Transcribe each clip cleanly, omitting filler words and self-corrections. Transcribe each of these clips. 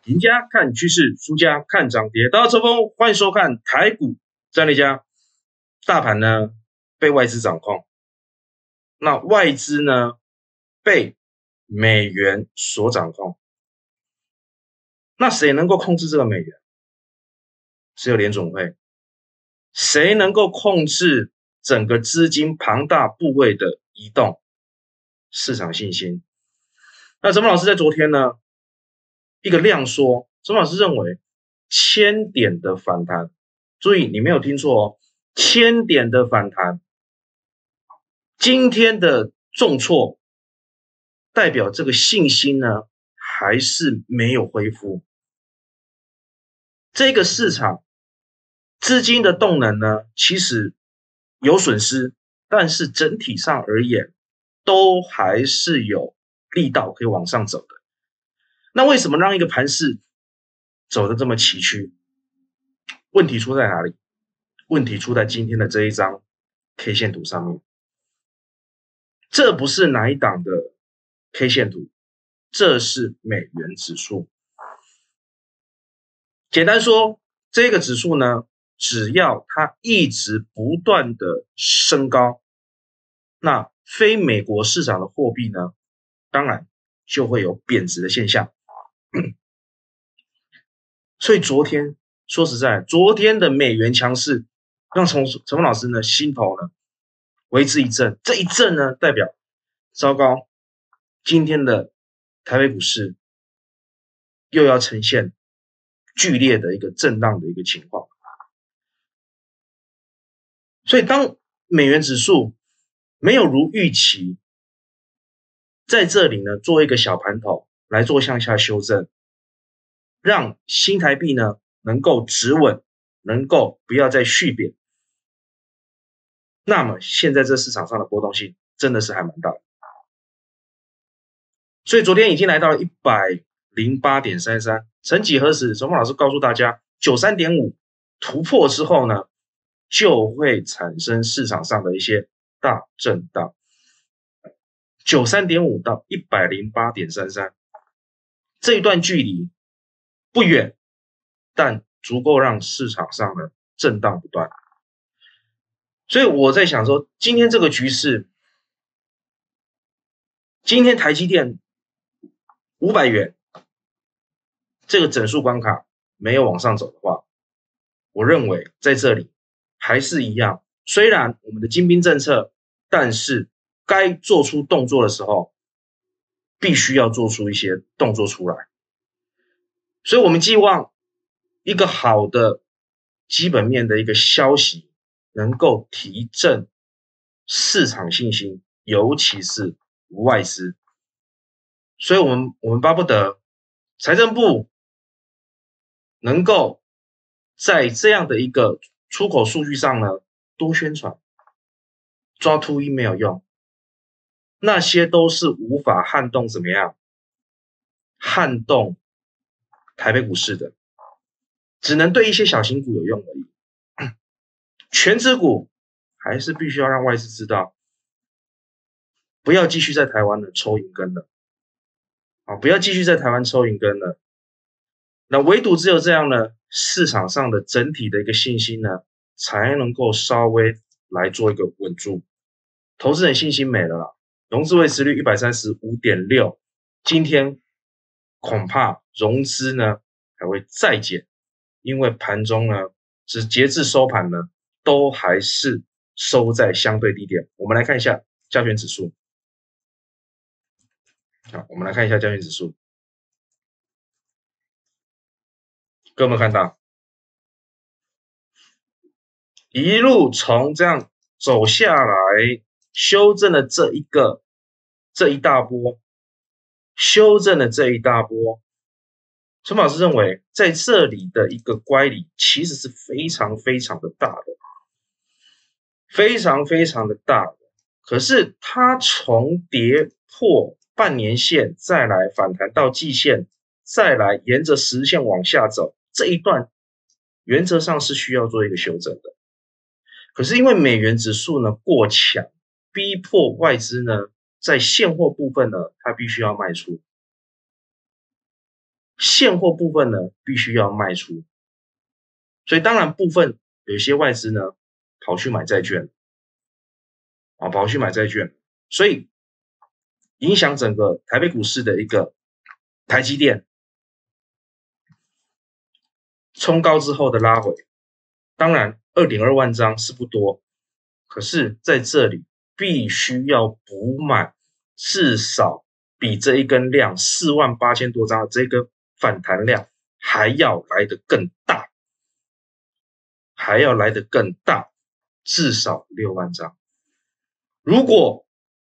赢家看趋势，输家看涨跌。大家抽风，欢迎收看台股战略家。大盘呢被外资掌控，那外资呢被美元所掌控。那谁能够控制这个美元？只有联准会。谁能够控制整个资金庞大部位的移动？市场信心。那陈老师在昨天呢一个量缩，陈老师认为1000点的反弹，注意你没有听错哦，1000点的反弹，今天的重挫代表这个信心呢还是没有恢复。这个市场资金的动能呢其实有损失，但是整体上而言都还是有力道可以往上走的。那为什么让一个盘势走得这么崎岖？问题出在哪里？问题出在今天的这一张 K 线图上面。这不是哪一档的 K 线图，这是美元指数。简单说，这个指数呢，只要它一直不断的升高，那非美国市场的货币呢，当然就会有贬值的现象。所以昨天说实在，昨天的美元强势让陈峰老师呢心头呢为之一振。这一振呢代表糟糕，今天的台北股市又要呈现剧烈的一个震荡的一个情况。所以当美元指数没有如预期在这里呢做一个小盘头来做向下修正，让新台币呢能够止稳，能够不要再续贬，那么现在这市场上的波动性真的是还蛮大的。所以昨天已经来到了 108.33， 曾几何时陈峰老师告诉大家 93.5 突破之后呢就会产生市场上的一些大震荡。 93.5 到 108.33 这一段距离不远，但足够让市场上的震荡不断。所以我在想说，今天这个局势，今天台积电500元这个整数关卡没有往上走的话，我认为在这里还是一样，虽然我们的精兵政策，但是该做出动作的时候必须要做出一些动作出来。所以我们寄望一个好的基本面的一个消息能够提振市场信心，尤其是外资。所以我们巴不得财政部能够在这样的一个出口数据上呢多宣传，抓秃鹰没有用，那些都是无法撼动怎么样撼动台北股市的，只能对一些小型股有用而已。全指股还是必须要让外资知道，不要继续在台湾的抽银根了，不要继续在台湾抽银根了。那唯独只有这样呢，市场上的整体的一个信心呢，才能够稍微来做一个稳住。投资人信心没了啦，融资维持率 135.6， 今天恐怕融资呢还会再减，因为盘中呢截至收盘呢都还是收在相对低点。我们来看一下加权指数。好，我们来看一下加权指数。各位有没有看到一路从这样走下来，修正了这一大波，陈老师认为在这里的一个乖离其实是非常非常的大的，非常非常的大的。可是它从跌破半年线，再来反弹到季线，再来沿着10日线往下走，这一段原则上是需要做一个修正的。可是因为美元指数呢过强，逼迫外资呢在现货部分呢它必须要卖出。 现货部分呢必须要卖出，所以当然部分有些外资呢跑去买债券，跑去买债券，所以影响整个台北股市的一个台积电冲高之后的拉回，当然 2.2 万张是不多，可是在这里必须要补满至少比这一根量48000多张的这个反弹量还要来得更大，至少6万张。如果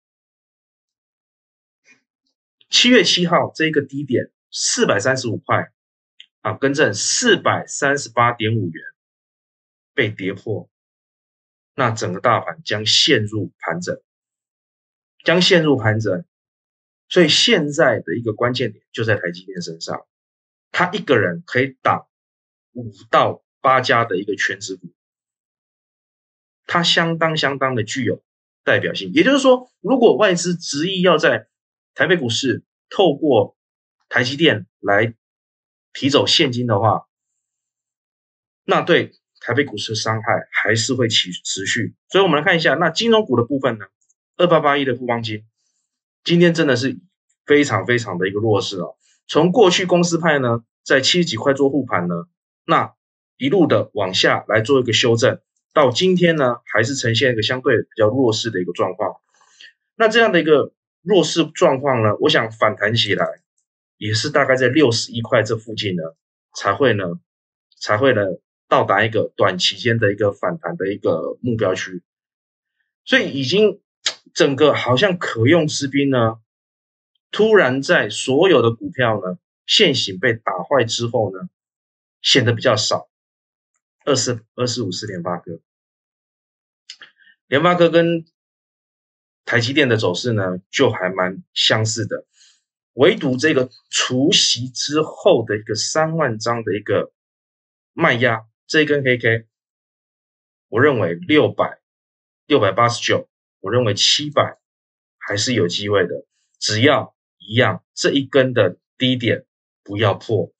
7月7号这个低点435块更正438.5元被跌破，那整个大盘将陷入盘整，所以现在的一个关键点就在台积电身上，他一个人可以挡5到8家的一个全指股，它相当的具有代表性。也就是说，如果外资执意要在台北股市透过台积电来提走现金的话，那对台北股市的伤害还是会持续。所以我们来看一下，那金融股的部分呢，2881的富邦金今天真的是非常的一个弱势哦。从过去公司派呢在70几块做护盘呢，那一路的往下来做一个修正，到今天呢还是呈现一个相对比较弱势的一个状况。那这样的一个弱势状况呢，我想反弹起来也是大概在61块这附近呢才会呢到达一个短期间的一个反弹的一个目标区。所以已经整个好像可用之兵呢，突然在所有的股票呢现行被打坏之后呢，显得比较少。2454联发科跟台积电的走势呢就还蛮相似的，唯独这个除息之后的一个3万张的一个卖压，这一根黑 K 我认为689，我认为700还是有机会的，只要一样这一根的低点不要破，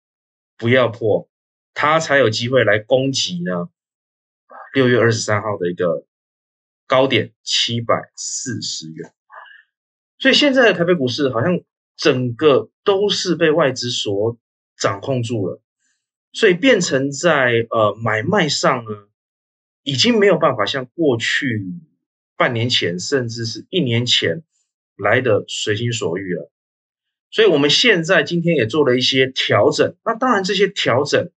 它才有机会来攻击呢6月23号的一个高点740元。所以现在的台北股市好像整个都是被外资所掌控住了，所以变成在买卖上呢已经没有办法像过去半年前甚至是1年前来的随心所欲了。所以我们现在今天也做了一些调整，那当然这些调整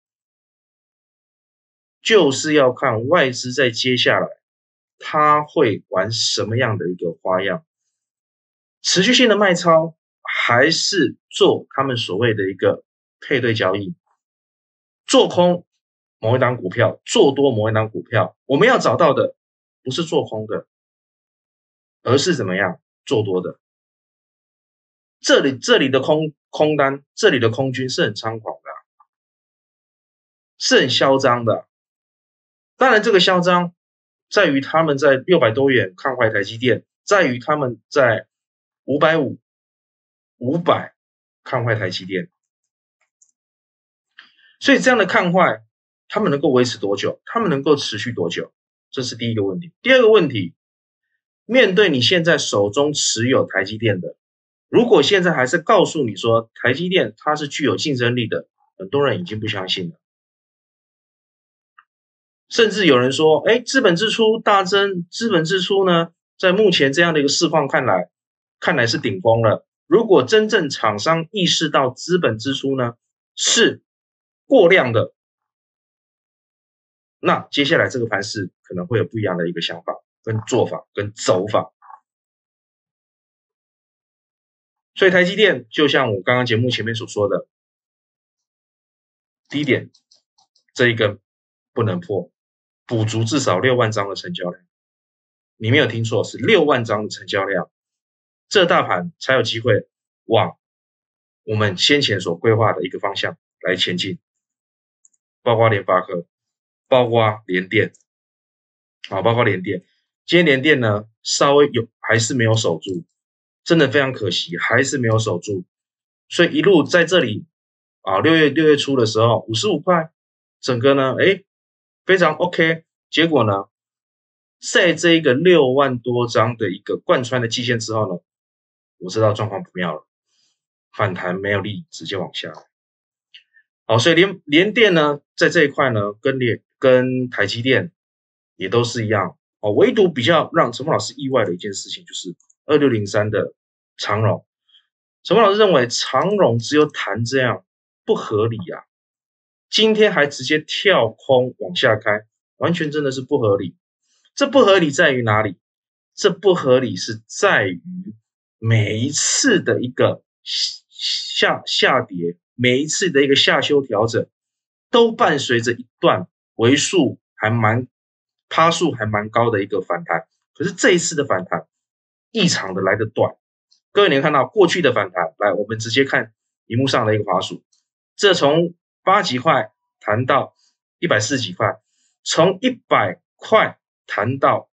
就是要看外资在接下来他会玩什么样的一个花样，持续性的卖超还是做他们所谓的一个配对交易，做空某一档股票，做多某一档股票。我们要找到的不是做空的，而是怎么样做多的。这里的空单，这里的空军是很猖狂的，是很嚣张的。当然这个嚣张在于他们在600多元看坏台积电，在于他们在550、500看坏台积电。所以这样的看坏他们能够维持多久，他们能够持续多久，这是第一个问题。第二个问题，面对你现在手中持有台积电的，如果现在还是告诉你说台积电它是具有竞争力的，很多人已经不相信了。甚至有人说资本支出大增，资本支出呢在目前这样的一个市况看来是顶峰了。如果真正厂商意识到资本支出呢是过量的，那接下来这个盘势可能会有不一样的一个想法跟做法跟走法。所以台积电就像我刚刚节目前面所说的，低点这一根不能破，补足至少6万张的成交量。你没有听错，是6万张的成交量，这大盘才有机会往我们先前所规划的一个方向来前进，包括联发科，包括联电，包括联电。今天联电呢稍微还是没有守住，真的非常可惜，还是没有守住。所以一路在这里啊，6月初的时候55块，整个呢，非常 OK。结果呢，在这一个6万多张的一个贯穿的季线之后呢，我知道状况不妙了，反弹没有力，直接往下。好，所以联电呢，在这一块呢，跟台积电也都是一样。哦，唯独比较让陈峰老师意外的一件事情，就是2603的长荣。陈峰老师认为长荣只有弹这样不合理啊，今天还直接跳空往下开，完全真的是不合理。这不合理在于哪里？这不合理是在于每一次的一个下跌，每一次的一个下修调整，都伴随着一段为数趴数还蛮高的一个反弹。可是这一次的反弹异常的来得短。各位你看到过去的反弹，来，我们直接看荧幕上的一个滑鼠，这从80几块弹到140几块，从100块弹到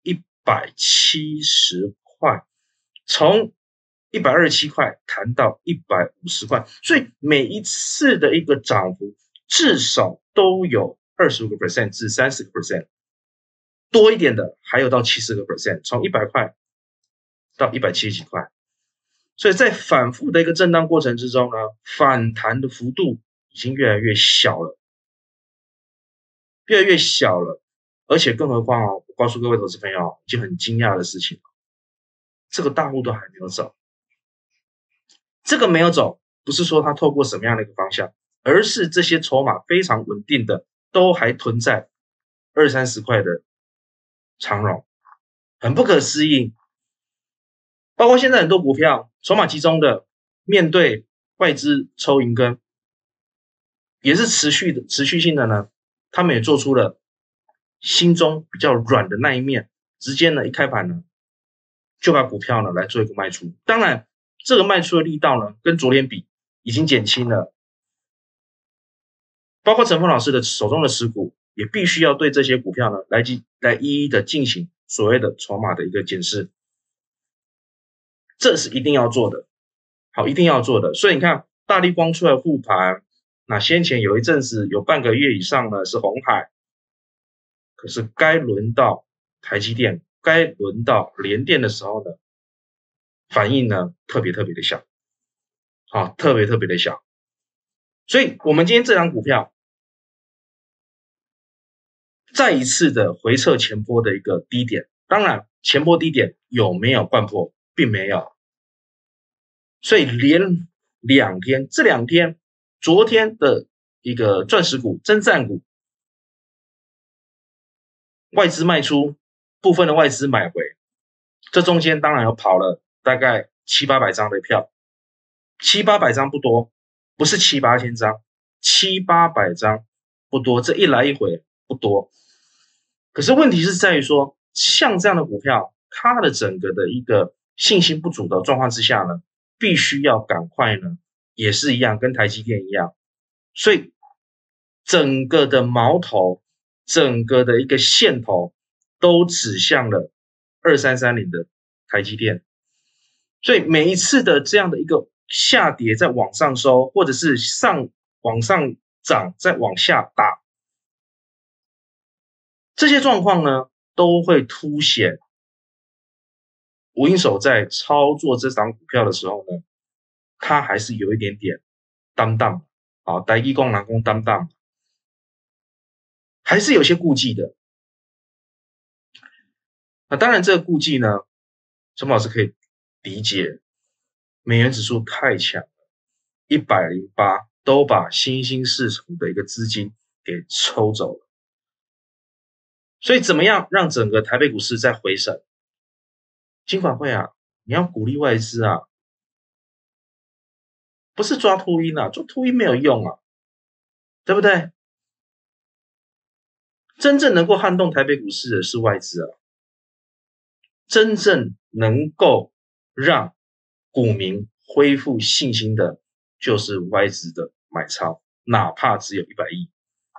170块，从127块谈到150块，所以每一次的一个涨幅至少都有25% 至30%，多一点的还有到70%，从100块到170几块。所以在反复的一个震荡过程之中呢，反弹的幅度已经越来越小了，越来越小了。而且更何况哦，我告诉各位投资朋友，已经很惊讶的事情了，这个大户都还没有走。这个没有走，不是说他透过什么样的一个方向，而是这些筹码非常稳定的，都还囤在20-30块的长荣，很不可思议。包括现在很多股票筹码集中的，面对外资抽银根，也是持续性的呢，他们也做出了心中比较软的那一面，直接呢一开盘呢就把股票呢来做一个卖出。当然这个卖出的力道呢跟昨天比已经减轻了，包括陈峰老师的手中的持股也必须要对这些股票呢来一一的进行所谓的筹码的一个检视，这是一定要做的。好，一定要做的。所以你看大立光出来护盘，那先前有一阵子有半个月以上呢是鸿海，可是该轮到台积电，该轮到联电的时候呢，反应呢特别的小，好，特别的小。所以我们今天这张股票再一次的回测前波的一个低点，当然前波低点有没有掼破，并没有。所以连2天，这2天，昨天的一个钻石股、真战股，外资卖出，部分的外资买回，这中间当然有跑了大概700-800张的票，700-800张不多，不是7-8千张，700-800张不多，这一来一回不多。可是问题是在于说，像这样的股票，它的整个的一个信心不足的状况之下呢，必须要赶快呢，也是一样，跟台积电一样，所以整个的矛头，整个的一个线头都指向了2330的台积电，所以每一次的这样的一个下跌再往上收，或者是往上涨再往下打，这些状况呢，都会凸显吴英手在操作这档股票的时候呢，他还是有一点点担当啊，台积公、南公担当，还是有些顾忌的。那当然，这个顾忌呢，陈老师可以理解，美元指数太强了，108都把新兴市场的一个资金给抽走了。所以怎么样让整个台北股市再回升？金管会啊，你要鼓励外资啊，不是抓秃鹰啊，抓秃鹰没有用啊，对不对？真正能够撼动台北股市的是外资啊，真正能够让股民恢复信心的，就是外资的买超，哪怕只有100亿，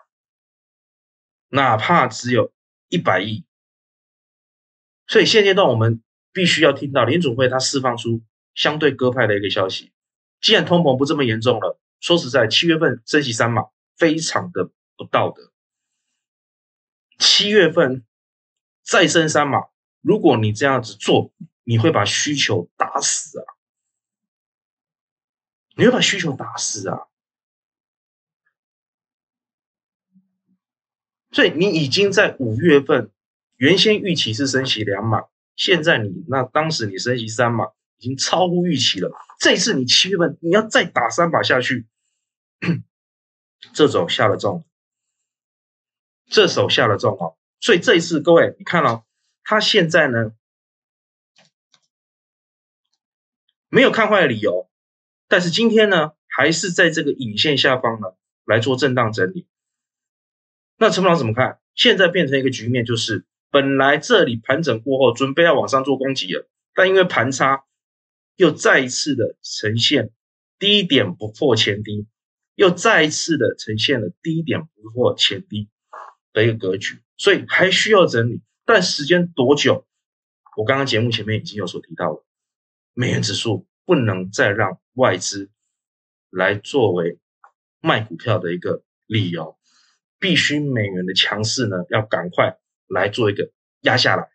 哪怕只有100亿。所以现阶段我们必须要听到联准会它释放出相对鸽派的一个消息，既然通膨不这么严重了， 说实在，7月份升息3码非常的不道德。7月份再升3码，如果你这样子做，你会把需求打死啊！你会把需求打死啊！所以你已经在5月份，原先预期是升息2码，现在当时你升息3码，已经超乎预期了。这一次你7月份你要再打3码下去，这手下了重，这手下了重哦。所以这一次各位你看哦，他现在呢没有看坏的理由，但是今天呢还是在这个影线下方呢来做震荡整理。那陈老师怎么看？现在变成一个局面，就是本来这里盘整过后准备要往上做攻击了，但因为盘差又再一次的呈现低点不破前低，又再一次的呈现了低点不破前低的一个格局，所以还需要整理。但时间多久？我刚刚节目前面已经有所提到了，美元指数不能再让外资来作为卖股票的一个理由，必须美元的强势呢要赶快来做一个压下来，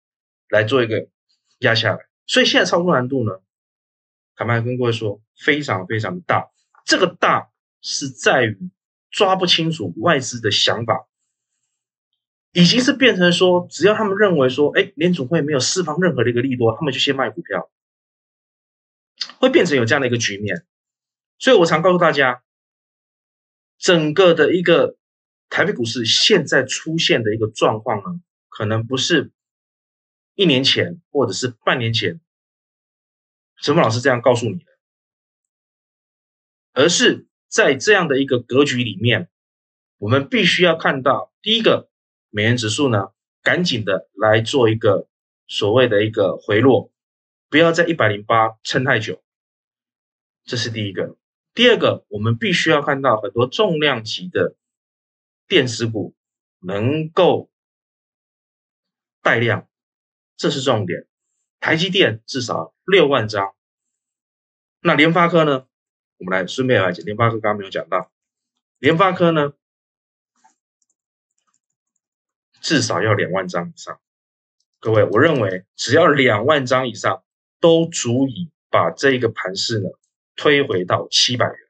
所以现在操作难度呢，坦白跟各位说非常非常大。这个大是在于抓不清楚外资的想法，已经是变成说，只要他们认为说，联准会没有释放任何的一个利多，他们就先卖股票，会变成有这样的一个局面。所以我常告诉大家，整个的一个台北股市现在出现的一个状况呢，可能不是1年前或者是半年前陈峰老师这样告诉你的，而是在这样的一个格局里面，我们必须要看到，第一个，美元指数呢赶紧的来做一个所谓的一个回落，不要在108撑太久，这是第一个。第二个，我们必须要看到很多重量级的电子股能够带量，这是重点。台积电至少6万张，那联发科呢？我们来顺便来讲，联发科刚刚没有讲到，联发科呢至少要2万张以上。各位，我认为只要2万张以上，都足以把这一个盘势呢推回到700元，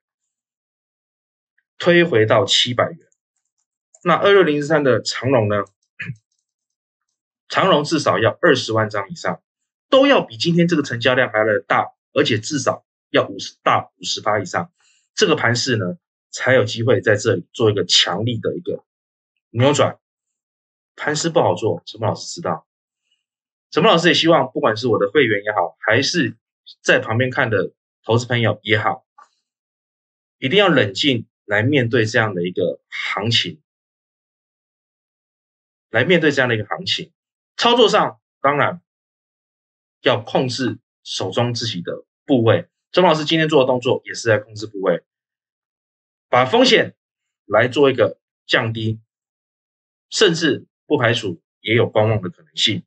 那26043的长荣呢？长荣至少要20万张以上，都要比今天这个成交量还来的大，而且至少要50%以上，这个盘势呢才有机会在这里做一个强力的一个扭转。盘势不好做，陈峰老师知道，陈峰老师也希望不管是我的会员也好，还是在旁边看的投资朋友也好，一定要冷静来面对这样的一个行情，操作上当然要控制手中自己的部位，陈峰老师今天做的动作也是在控制部位，把风险来做一个降低，甚至不排除也有观望的可能性，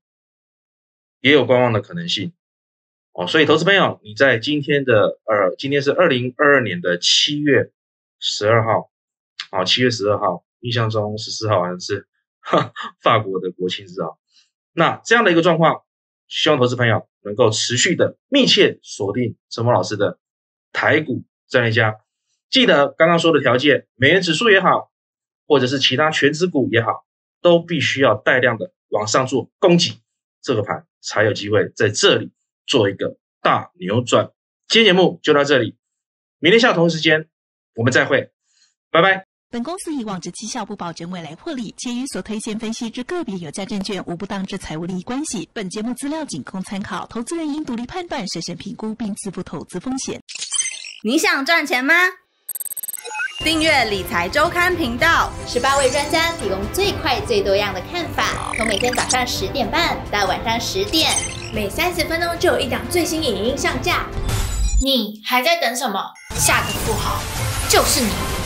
所以投资朋友，你在今天是2022年的7月12号，7月12号，印象中14号好像是法国的国庆日啊。那这样的一个状况，希望投资朋友能够持续的密切锁定陈峰老师的台股战略家。记得刚刚说的条件，美元指数也好，或者是其他全指股也好，都必须要带量的往上做攻击，这个盘才有机会在这里做一个大扭转。今天节目就到这里，明天下午同一时间我们再会，拜拜。 本公司以往之绩效不保证未来获利，且与所推荐分析之个别有价证券无不当之财务利益关系。本节目资料仅供参考，投资人应独立判断、审慎评估并自负投资风险。 你想赚钱吗？订阅理财周刊频道 ，18位专家提供最快最多样的看法，从每天早上10点半到晚上10点， 每30分钟就有一档最新影音上架。 你还在等什么？下个富豪就是你。